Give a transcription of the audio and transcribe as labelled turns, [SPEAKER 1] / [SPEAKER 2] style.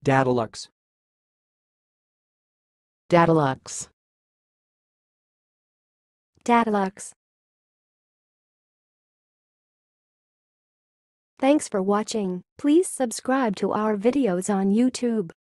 [SPEAKER 1] dadalux,
[SPEAKER 2] dadalux,
[SPEAKER 3] dadalux. Thanks for watching. Please subscribe to our videos on YouTube.